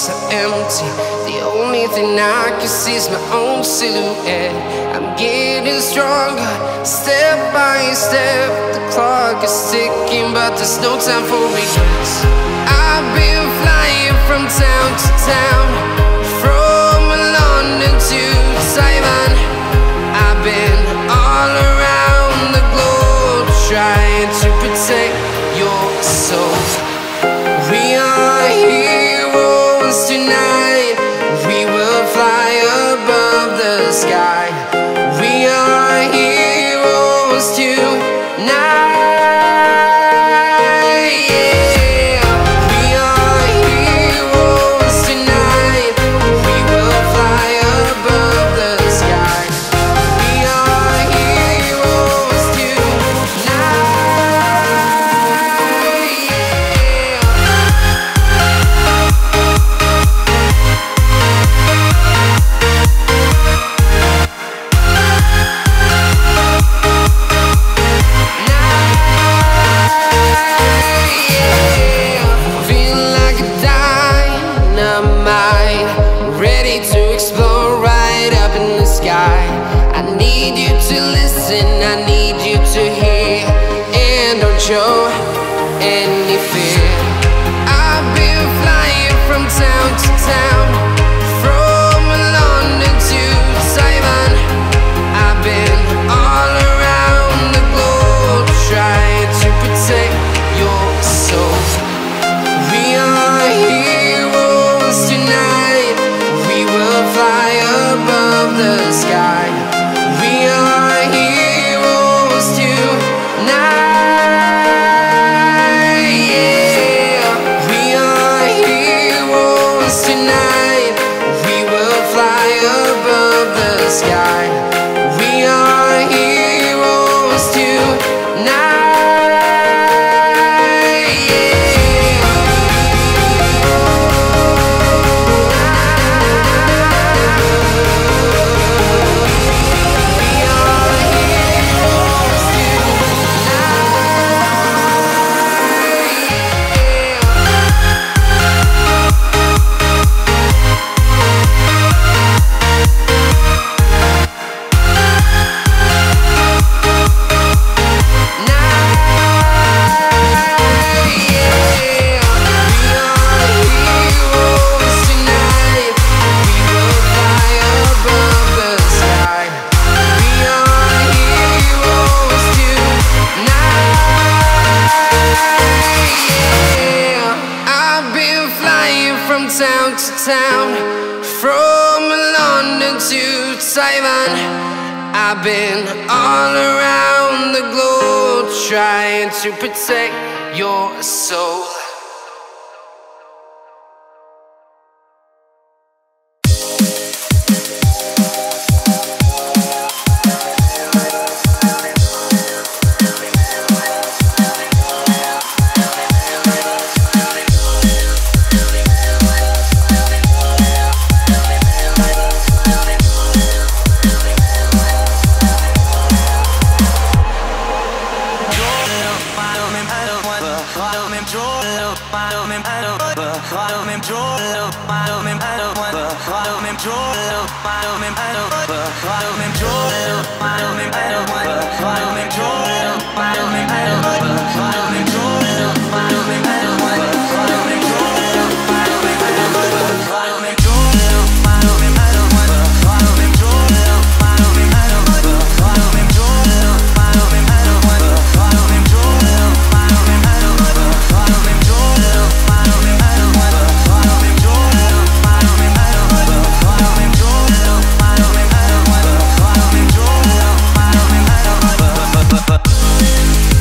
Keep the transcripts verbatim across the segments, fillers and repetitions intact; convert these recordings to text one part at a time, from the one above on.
so empty. The only thing I can see is my own silhouette. I'm getting stronger, step by step. The clock is ticking, but there's no time for regrets. I've been flying from town to town, from London to Taiwan. I've been all around the globe, trying to protect your soul. We are heroes tonight. We will fly above the sky. We are heroes tonight. Yeah. We are heroes tonight. We will fly above the sky. We are heroes tonight. I need you to hear, and don't show any fear. I've been flying from town to town, from London to Taiwan. I've been all around the globe, trying to protect your soul. We are heroes tonight. We will fly above the sky. We are heroes tonight. Yeah. We are heroes tonight. We will fly above the sky. We are heroes tonight. Town to town, from London to Taiwan. I've been all around the globe, trying to protect your soul. But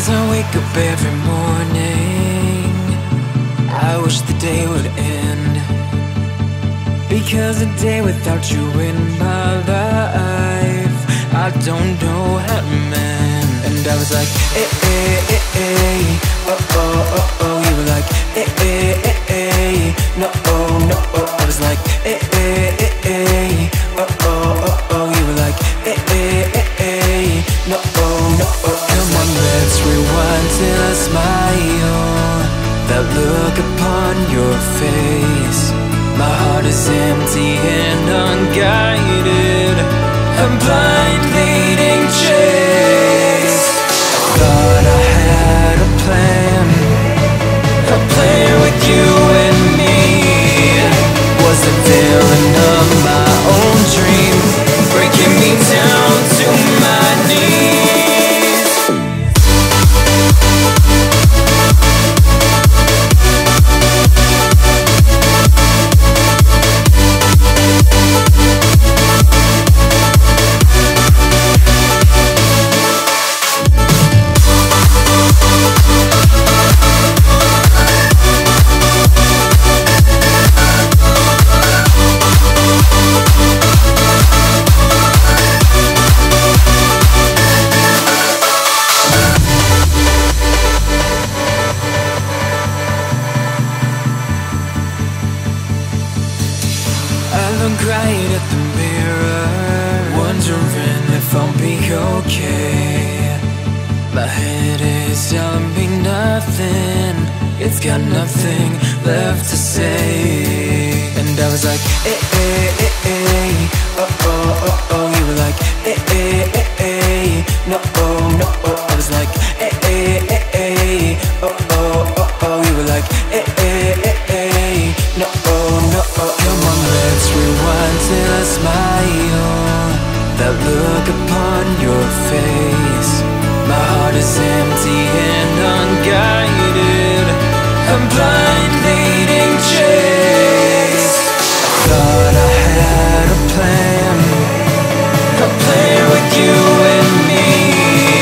As I wake up every morning, I wish the day would end, because a day without you in my life, I don't know how to mend. And I was like, eh, eh, eh, eh, oh, oh, oh, oh. You were like, eh, eh, eh, eh, no, oh, no, oh. I was like, eh, eh, eh, eh, oh, oh, oh, oh. You were like, eh, eh, eh, eh, no, oh, no, oh. Come on, let's rewind till I smile. That look upon your face, my heart is empty and unguided, a blind leading chase. Thought I had a plan, a plan with you and me. Was the villain of my own dream, breaking me down to my knees. Look right at the mirror, wondering if I'll be okay. My head is telling me nothing, it's got nothing left to say. And I was like, eh, eh, eh, eh, oh, oh, oh, oh. You were like, eh, eh, eh, eh, no, oh, no, oh. I was like, eh, eh, eh, eh, oh, oh, oh, oh. You were like, eh, eh, eh, eh, no, oh, no, oh. Come on, let's rewind till I smile. That look upon your face, my heart is empty and unguided, a blind leading chase. Thought I had a plan, a plan with you and me.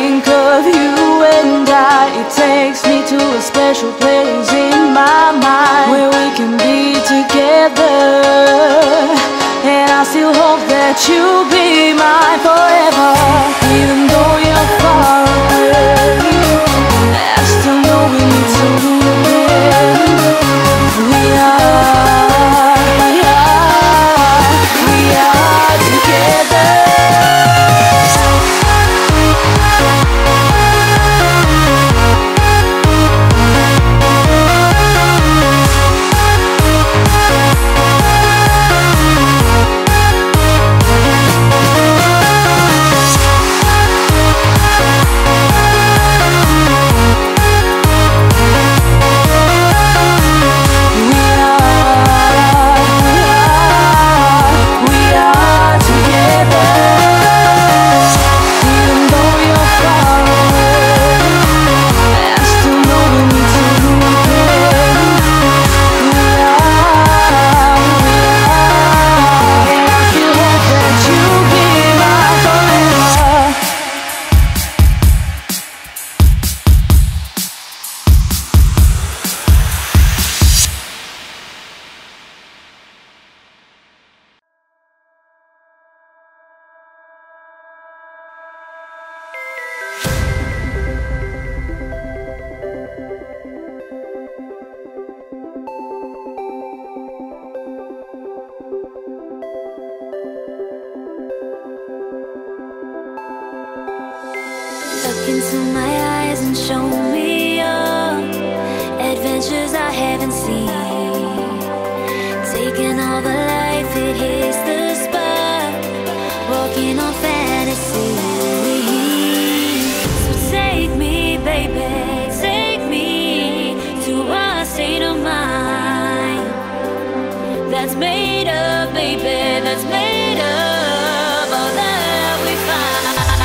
think of you and I, it takes me to a special place in my mind where we can be together. And I still hope that you'll be mine forever. Even though you're far away, I still know we need to meet again. We are, we are, we are together. Look into my eyes and show me your adventures I haven't seen. Taking all the life, it hits the spot. Walking on fantasy. So take me, baby, take me to a state of mind that's made up, baby, that's made up all that we find.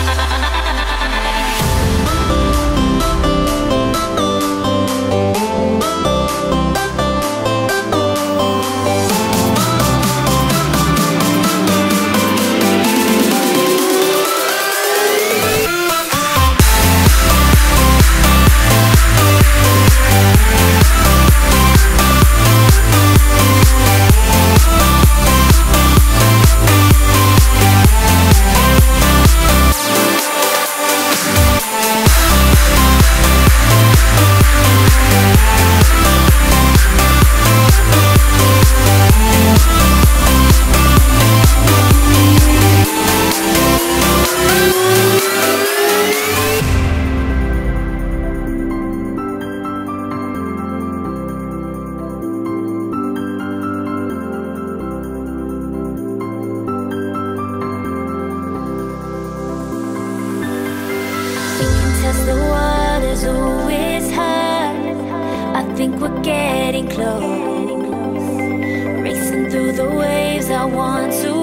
The water's always high. I think we're getting close. Racing through the waves, I want to